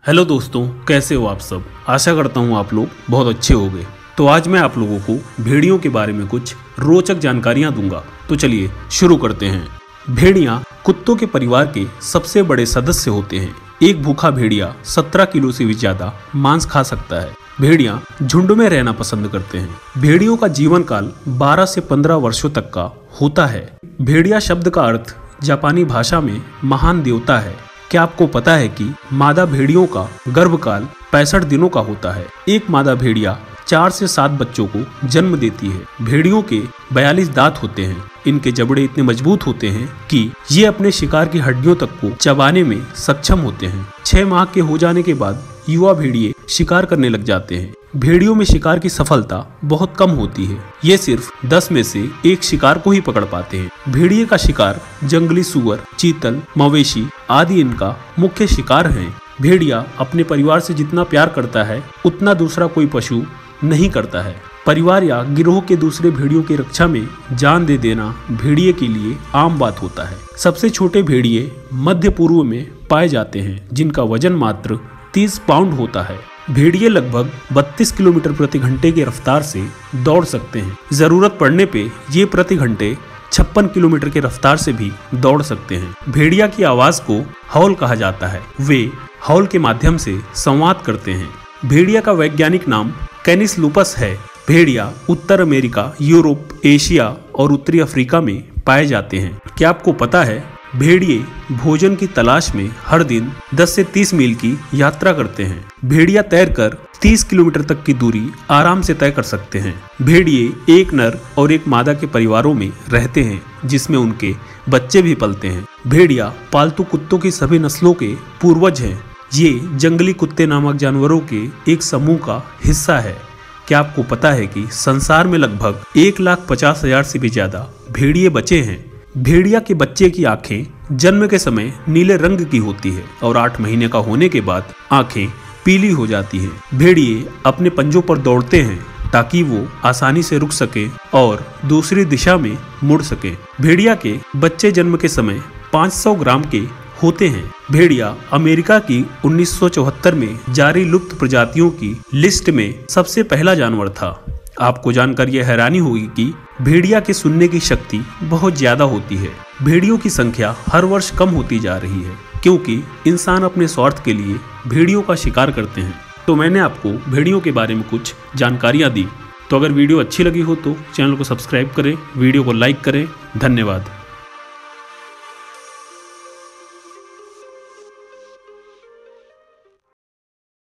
Hello दोस्तों, कैसे हो आप सब। आशा करता हूँ आप लोग बहुत अच्छे होंगे। तो आज मैं आप लोगों को भेड़ियों के बारे में कुछ रोचक जानकारियाँ दूंगा। तो चलिए शुरू करते हैं। भेड़ियाँ कुत्तों के परिवार के सबसे बड़े सदस्य होते हैं। एक भूखा भेड़िया 17 किलो से भी ज्यादा मांस खा सकता है। भेड़ियाँ झुंड में रहना पसंद करते हैं। भेड़ियों का जीवन काल 12 से 15 वर्षों तक का होता है। भेड़िया शब्द का अर्थ जापानी भाषा में महान देवता है। क्या आपको पता है कि मादा भेड़ियों का गर्भकाल 65 दिनों का होता है। एक मादा भेड़िया 4 से 7 बच्चों को जन्म देती है। भेड़ियों के 42 दांत होते हैं। इनके जबड़े इतने मजबूत होते हैं कि ये अपने शिकार की हड्डियों तक को चबाने में सक्षम होते हैं। 6 माह के हो जाने के बाद युवा भेड़िए शिकार करने लग जाते हैं। भेड़ियों में शिकार की सफलता बहुत कम होती है। ये सिर्फ 10 में से 1 शिकार को ही पकड़ पाते हैं। भेड़िए का शिकार जंगली सुअर, चीतल, मवेशी आदि इनका मुख्य शिकार हैं। भेड़िया अपने परिवार से जितना प्यार करता है उतना दूसरा कोई पशु नहीं करता है। परिवार या गिरोह के दूसरे भेड़ियों की रक्षा में जान दे देना भेड़िए के लिए आम बात होता है। सबसे छोटे भेड़िए मध्य पूर्व में पाए जाते हैं, जिनका वजन मात्र 30 पाउंड होता है। भेड़िए लगभग 32 किलोमीटर प्रति घंटे की रफ्तार से दौड़ सकते हैं। जरूरत पड़ने पे ये प्रति घंटे 56 किलोमीटर की रफ्तार से भी दौड़ सकते हैं। भेड़िया की आवाज को हॉल कहा जाता है। वे हॉल के माध्यम से संवाद करते हैं। भेड़िया का वैज्ञानिक नाम कैनिस लूपस है। भेड़िया उत्तर अमेरिका, यूरोप, एशिया और उत्तरी अफ्रीका में पाए जाते हैं। क्या आपको पता है भेड़िए भोजन की तलाश में हर दिन 10 से 30 मील की यात्रा करते हैं। भेड़िया तैरकर 30 किलोमीटर तक की दूरी आराम से तय कर सकते हैं। भेड़िए एक नर और एक मादा के परिवारों में रहते हैं, जिसमें उनके बच्चे भी पलते हैं। भेड़िया पालतू कुत्तों की सभी नस्लों के पूर्वज हैं। ये जंगली कुत्ते नामक जानवरों के एक समूह का हिस्सा है। क्या आपको पता है कि संसार में लगभग 1,50,000 से भी ज्यादा भेड़िए बचे हैं। भेड़िया के बच्चे की आंखें जन्म के समय नीले रंग की होती है और 8 महीने का होने के बाद आंखें पीली हो जाती हैं। भेड़िए अपने पंजों पर दौड़ते हैं ताकि वो आसानी से रुक सके और दूसरी दिशा में मुड़ सके। भेड़िया के बच्चे जन्म के समय 500 ग्राम के होते हैं। भेड़िया अमेरिका की 1974 में जारी लुप्त प्रजातियों की लिस्ट में सबसे पहला जानवर था। आपको जानकर यह हैरानी होगी कि भेड़िया के सुनने की शक्ति बहुत ज्यादा होती है। भेड़ियों की संख्या हर वर्ष कम होती जा रही है, क्योंकि इंसान अपने स्वार्थ के लिए भेड़ियों का शिकार करते हैं। तो मैंने आपको भेड़ियों के बारे में कुछ जानकारियां दी। तो अगर वीडियो अच्छी लगी हो तो चैनल को सब्सक्राइब करें, वीडियो को लाइक करें। धन्यवाद।